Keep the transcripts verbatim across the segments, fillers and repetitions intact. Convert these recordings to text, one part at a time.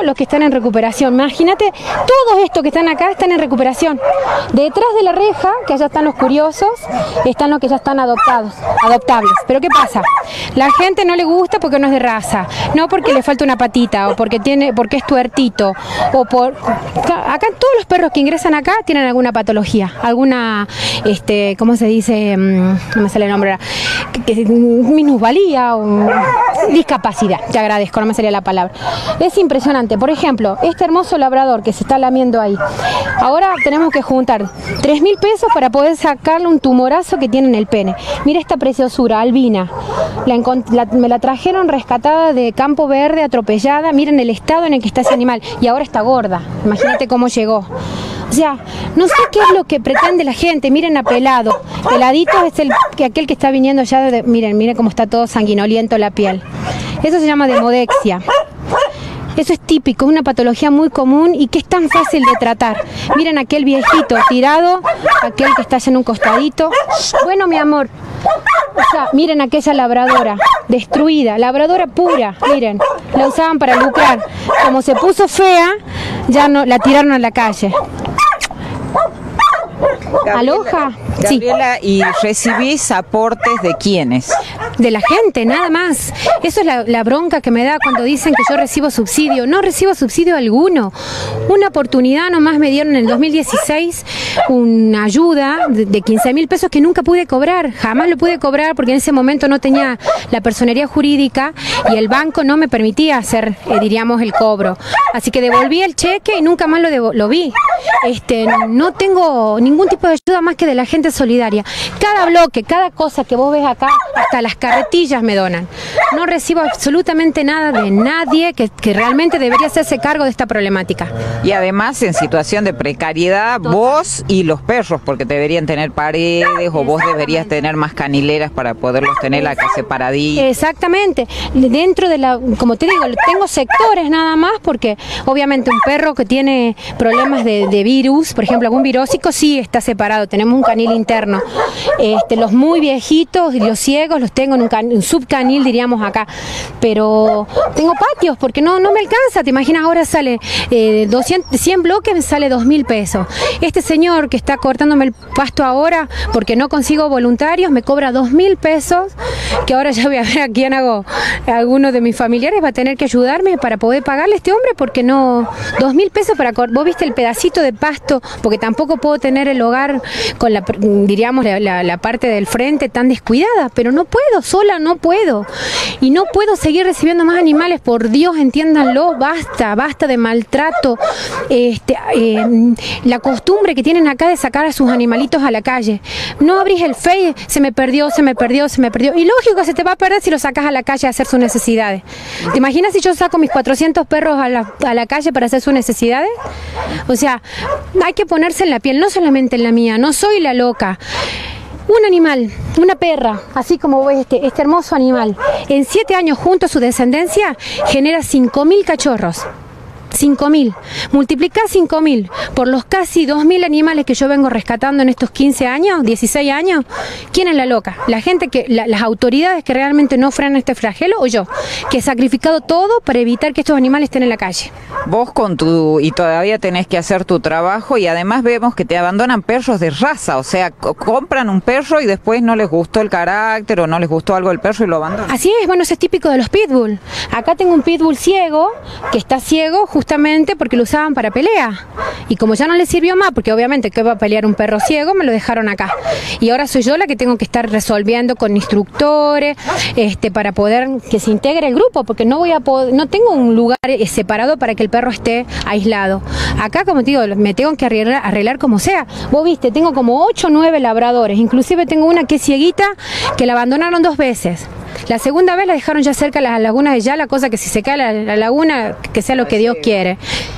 los que están en recuperación. Imagínate, todos estos que están acá están en recuperación. Detrás de la reja, que allá están los curiosos, están los que ya están adoptados, adoptables. Pero ¿qué pasa? La gente no le gusta porque no es de raza, no porque le falta una patita, o porque tiene, porque es tuertito, o por... Acá todos los perros que ingresan acá tienen alguna patología, alguna, este, ¿cómo se dice? No me sale el nombre ahora. Minusvalía o discapacidad, te agradezco, no me salía la palabra. Es impresionante. Por ejemplo, este hermoso labrador que se está lamiendo ahí, ahora tenemos que juntar tres mil pesos para poder sacarle un tumorazo que tiene en el pene. Mira esta preciosura, albina, la, la, me la trajeron rescatada de Campo Verde, atropellada. Miren el estado en el que está ese animal, y ahora está gorda, imagínate cómo llegó. O sea, no sé qué es lo que pretende la gente. Miren a Pelado. Peladito es el, que aquel que está viniendo ya de... Miren, miren cómo está todo sanguinoliento la piel. Eso se llama demodexia. Eso es típico, es una patología muy común y que es tan fácil de tratar. Miren aquel viejito tirado, aquel que está allá en un costadito. Bueno, mi amor, o sea, miren aquella labradora, destruida, labradora pura, miren, la usaban para lucrar. Como se puso fea, ya no la tiraron a la calle. Gabriela, Aloha. Gabriela, Sí. ¿y recibís aportes de quiénes? De la gente, nada más. Eso es la, la bronca que me da cuando dicen que yo recibo subsidio. No recibo subsidio alguno. Una oportunidad nomás me dieron en el dos mil dieciséis, una ayuda de, de quince mil pesos que nunca pude cobrar. Jamás lo pude cobrar porque en ese momento no tenía la personería jurídica y el banco no me permitía hacer, eh, diríamos, el cobro. Así que devolví el cheque y nunca más lo, lo vi. Este, no tengo ningún tipo de ayuda más que de la gente solidaria. Cada bloque, cada cosa que vos ves acá, hasta las carretillas me donan. No recibo absolutamente nada de nadie que, que realmente debería hacerse cargo de esta problemática. Y además en situación de precariedad, Total. vos y los perros, porque deberían tener paredes o vos deberías tener más canileras para poderlos tener acá separaditos. Exactamente. Dentro de la, como te digo, tengo sectores nada más, porque obviamente un perro que tiene problemas de, de virus, por ejemplo algún virósico, sí está separado, tenemos un canil interno. Este, los muy viejitos y los ciegos los tengo en un, can, un subcanil, diríamos acá, pero tengo patios porque no, no me alcanza. Te imaginas, ahora sale eh, doscientos, cien bloques, me sale dos mil pesos. Este señor que está cortándome el pasto ahora porque no consigo voluntarios me cobra dos mil pesos, que ahora ya voy a ver a quién hago. Alguno de mis familiares va a tener que ayudarme para poder pagarle a este hombre, porque no, dos mil pesos para cortar. Vos viste el pedacito de pasto, porque tampoco puedo tener el hogar con la, diríamos, la, la, la parte del frente tan descuidada, pero no puedo, sola no puedo. Y no puedo seguir recibiendo más animales, por Dios, entiéndanlo, basta, basta de maltrato. Este, eh, la costumbre que tienen acá de sacar a sus animalitos a la calle. No abrís el Face, se me perdió, se me perdió, se me perdió. Y lógico que se te va a perder si lo sacas a la calle a hacer sus necesidades. ¿Te imaginas si yo saco mis cuatrocientos perros a la, a la calle para hacer sus necesidades? O sea, hay que ponerse en la piel, no solamente en la mía, no soy la loca. Un animal, una perra, así como ves este, este hermoso animal, en siete años junto a su descendencia genera cinco mil cachorros. cinco mil. Multiplicar cinco mil por los casi dos mil animales que yo vengo rescatando en estos quince años, dieciséis años. ¿Quién es la loca? ¿La gente que, la, las autoridades que realmente no frenan este flagelo, o yo, que he sacrificado todo para evitar que estos animales estén en la calle? Vos con tu, y todavía tenés que hacer tu trabajo, y además vemos que te abandonan perros de raza, o sea, compran un perro y después no les gustó el carácter o no les gustó algo del perro y lo abandonan. Así es, bueno, eso es típico de los pitbull. Acá tengo un pitbull ciego, que está ciego justamente porque lo usaban para pelea, y como ya no le sirvió más, porque obviamente que va a pelear un perro ciego, me lo dejaron acá, y ahora soy yo la que tengo que estar resolviendo con instructores este, para poder que se integre el grupo, porque no voy a poder, no tengo un lugar separado para que el perro esté aislado. Acá, como te digo, me tengo que arreglar, arreglar como sea. Vos viste, tengo como ocho o nueve labradores, inclusive tengo una que es cieguita, que la abandonaron dos veces. La segunda vez la dejaron ya cerca de las lagunas de Yala, cosa que si se cae la, la laguna, que sea lo que Dios quiere.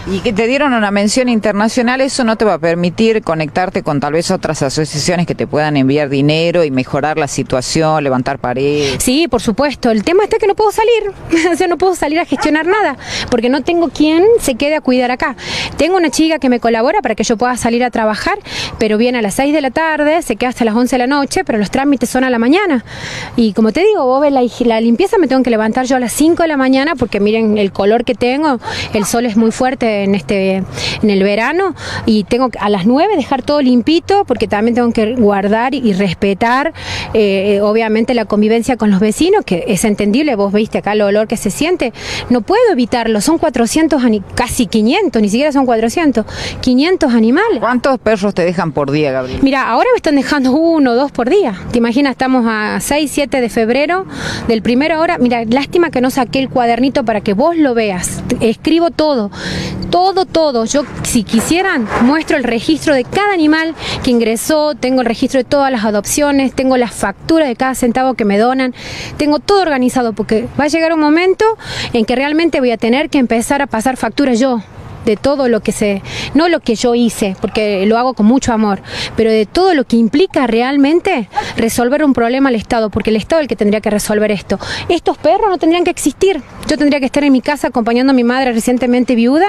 Y que te dieron una mención internacional, eso no te va a permitir conectarte con tal vez otras asociaciones que te puedan enviar dinero y mejorar la situación, levantar paredes. Sí, por supuesto. El tema está que no puedo salir, o sea, no puedo salir a gestionar nada, porque no tengo quien se quede a cuidar acá. Tengo una chica que me colabora para que yo pueda salir a trabajar, pero viene a las seis de la tarde, se queda hasta las once de la noche, pero los trámites son a la mañana. Y como te digo, vos ves la, la limpieza, me tengo que levantar yo a las cinco de la mañana, porque miren el color que tengo, el sol es muy fuerte en este en el verano, y tengo que a las nueve dejar todo limpito, porque también tengo que guardar y respetar eh, obviamente la convivencia con los vecinos, que es entendible, vos viste acá el olor que se siente, no puedo evitarlo, son cuatrocientos, casi quinientos, ni siquiera son cuatrocientos, quinientos animales. ¿Cuántos perros te dejan por día, Gabriel? Mira, ahora me están dejando uno o dos por día, te imaginas, estamos a seis, siete de febrero, del primero hora, mira, lástima que no saqué el cuadernito para que vos lo veas, escribo todo, todo, todo, yo si quisieran muestro el registro de cada animal que ingresó, tengo el registro de todas las adopciones, tengo las facturas de cada centavo que me donan, tengo todo organizado, porque va a llegar un momento en que realmente voy a tener que empezar a pasar facturas yo, de todo lo que se, no lo que yo hice, porque lo hago con mucho amor, pero de todo lo que implica realmente resolver un problema al Estado, porque el Estado es el que tendría que resolver esto. Estos perros no tendrían que existir, yo tendría que estar en mi casa acompañando a mi madre recientemente viuda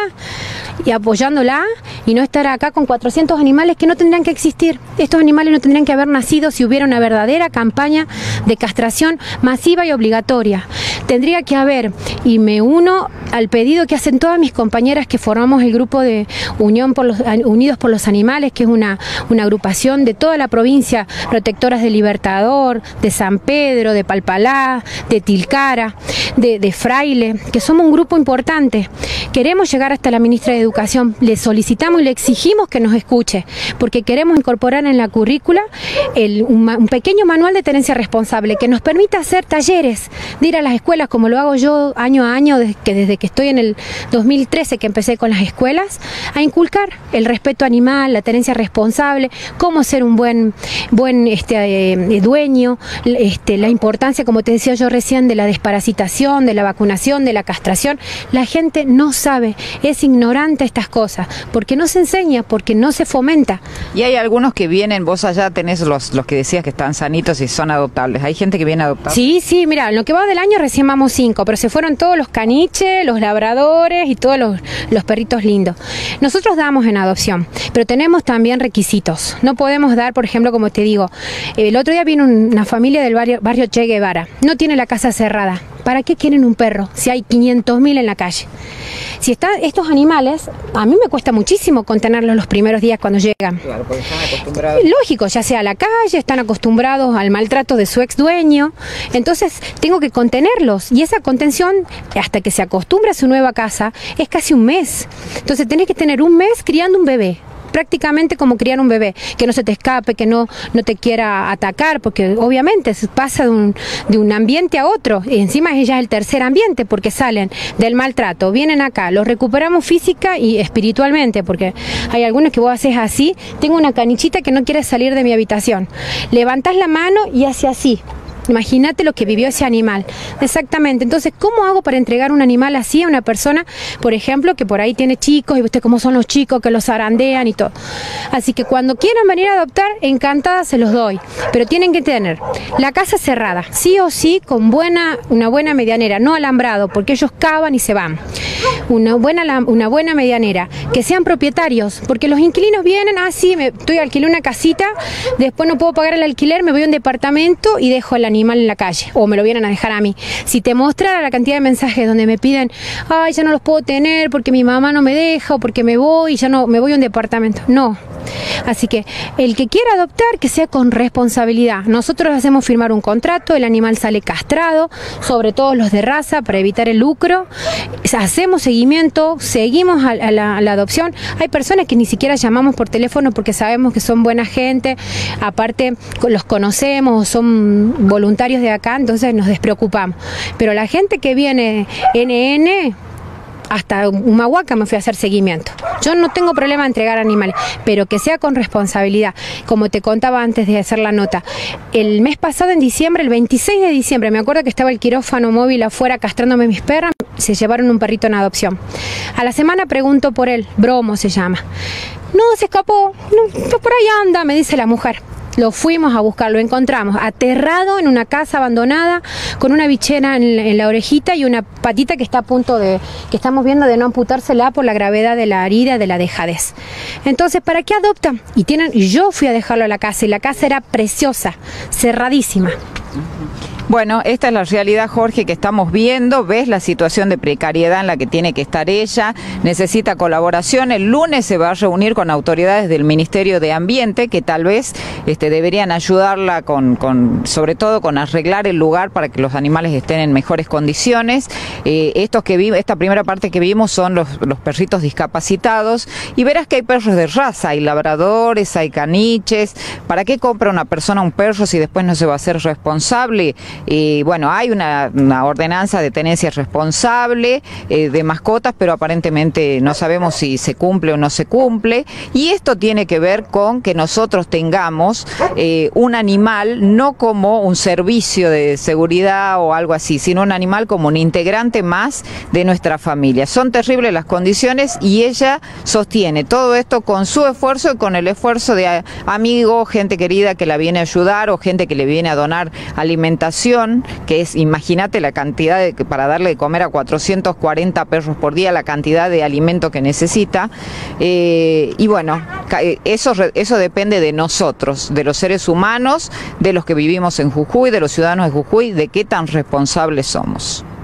y apoyándola, y no estar acá con cuatrocientos animales que no tendrían que existir. Estos animales no tendrían que haber nacido si hubiera una verdadera campaña de castración masiva y obligatoria. Tendría que haber, y me uno al pedido que hacen todas mis compañeras que forman el grupo de Unión por los, Unidos por los Animales, que es una, una agrupación de toda la provincia, protectoras de Libertador, de San Pedro, de Palpalá, de Tilcara, de, de Fraile, que somos un grupo importante. Queremos llegar hasta la ministra de Educación, le solicitamos y le exigimos que nos escuche, porque queremos incorporar en la currícula el, un, un pequeño manual de tenencia responsable que nos permita hacer talleres, de ir a las escuelas, como lo hago yo año a año, desde que, desde que estoy en el dos mil trece, que empecé con las escuelas, a inculcar el respeto animal, la tenencia responsable, cómo ser un buen, buen este, eh, dueño, este, la importancia, como te decía yo recién, de la desparasitación, de la vacunación, de la castración. La gente no sabe, es ignorante a estas cosas, porque no se enseña, porque no se fomenta. Y hay algunos que vienen, vos allá tenés los, los que decías que están sanitos y son adoptables, ¿hay gente que viene a adoptar? Sí, sí, mira, en lo que va del año recién vamos cinco, pero se fueron todos los caniches, los labradores y todos los, los perritos lindos. Nosotros damos en adopción, pero tenemos también requisitos. No podemos dar, por ejemplo, como te digo, el otro día vino una familia del barrio, barrio Che Guevara, no tiene la casa cerrada. ¿Para qué quieren un perro si hay quinientos mil en la calle? Si están estos animales, a mí me cuesta muchísimo contenerlos los primeros días cuando llegan. Claro, porque están acostumbrados. Lógico, ya sea a la calle, están acostumbrados al maltrato de su ex dueño, entonces tengo que contenerlos, y esa contención, hasta que se acostumbra a su nueva casa, es casi un mes. Entonces tenés que tener un mes criando un bebé, prácticamente como criar un bebé, que no se te escape, que no, no te quiera atacar, porque obviamente se pasa de un, de un ambiente a otro, y encima ella es el tercer ambiente, porque salen del maltrato, vienen acá, los recuperamos física y espiritualmente, porque hay algunos que vos haces así, tengo una canichita que no quiere salir de mi habitación, levantás la mano y hace así. Imagínate lo que vivió ese animal. Exactamente. Entonces, ¿cómo hago para entregar un animal así a una persona, por ejemplo, que por ahí tiene chicos, y usted cómo son los chicos que los zarandean y todo? Así que cuando quieran venir a adoptar, encantada se los doy. Pero tienen que tener la casa cerrada, sí o sí, con buena, una buena medianera, no alambrado, porque ellos cavan y se van. Una buena, una buena medianera, que sean propietarios, porque los inquilinos vienen, ah, sí, me, estoy alquilé una casita, después no puedo pagar el alquiler, me voy a un departamento y dejo el animal en la calle, o me lo vienen a dejar a mí. Si te mostrara la cantidad de mensajes donde me piden, ay, ya no los puedo tener porque mi mamá no me deja, o porque me voy y ya no me voy a un departamento, no. Así que el que quiera adoptar, que sea con responsabilidad. Nosotros hacemos firmar un contrato, el animal sale castrado, sobre todo los de raza, para evitar el lucro. Hacemos seguimiento, seguimos a, a, la, a la adopción. Hay personas que ni siquiera llamamos por teléfono porque sabemos que son buena gente, aparte los conocemos, son voluntarios de acá, entonces nos despreocupamos. Pero la gente que viene N N... hasta Humahuaca me fui a hacer seguimiento. Yo no tengo problema de entregar animales, pero que sea con responsabilidad. Como te contaba antes de hacer la nota, el mes pasado en diciembre, el veintiséis de diciembre, me acuerdo que estaba el quirófano móvil afuera castrándome mis perras, se llevaron un perrito en adopción. A la semana pregunto por él, Bromo se llama. No, se escapó, no, por ahí anda, me dice la mujer. Lo fuimos a buscar, lo encontramos aterrado en una casa abandonada, con una bichera en, en la orejita y una patita que está a punto de, que estamos viendo de no amputársela por la gravedad de la herida, de la dejadez. Entonces, ¿para qué adoptan? Y tienen, yo fui a dejarlo a la casa y la casa era preciosa, cerradísima. Bueno, esta es la realidad, Jorge, que estamos viendo. Ves la situación de precariedad en la que tiene que estar ella. Necesita colaboración. El lunes se va a reunir con autoridades del Ministerio de Ambiente que tal vez este, deberían ayudarla con, con, sobre todo con arreglar el lugar para que los animales estén en mejores condiciones. Eh, estos que vi, esta primera parte que vimos son los, los perritos discapacitados y verás que hay perros de raza, hay labradores, hay caniches. ¿Para qué compra una persona un perro si después no se va a hacer responsable? Y bueno, hay una, una ordenanza de tenencia responsable eh, de mascotas, pero aparentemente no sabemos si se cumple o no se cumple. Y esto tiene que ver con que nosotros tengamos eh, un animal no como un servicio de seguridad o algo así, sino un animal como un integrante más de nuestra familia. Son terribles las condiciones y ella sostiene todo esto con su esfuerzo y con el esfuerzo de amigos, gente querida que la viene a ayudar o gente que le viene a donar alimentación, que es, imagínate la cantidad de, para darle de comer a cuatrocientos cuarenta perros por día, la cantidad de alimento que necesita. Eh, y bueno, eso, eso depende de nosotros, de los seres humanos, de los que vivimos en Jujuy, de los ciudadanos de Jujuy, de qué tan responsables somos.